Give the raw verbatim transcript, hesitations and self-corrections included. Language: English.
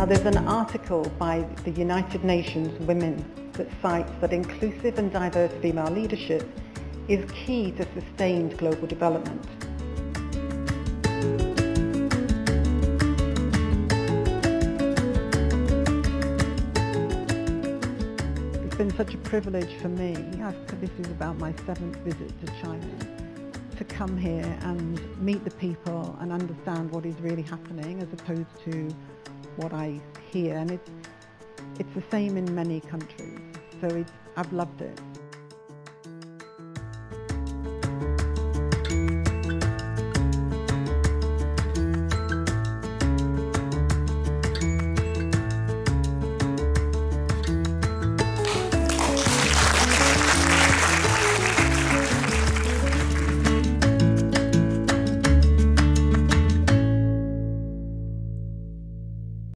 there's an article by the United Nations Women that cites that inclusive and diverse female leadership is key to sustained global development. It's been such a privilege for me, this is about my seventh visit to China, to come here and meet the people and understand what is really happening as opposed to what I hear. And it's, it's the same in many countries, so it's, I've loved it.